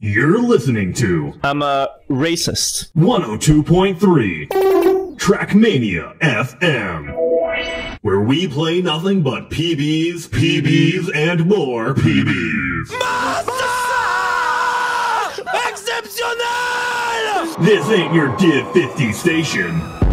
You're listening to I'm a racist. 102.3 Trackmania FM, where we play nothing but PBs, PBs, and more PBs. Massa! Exceptionnel! This ain't your Div 50 station.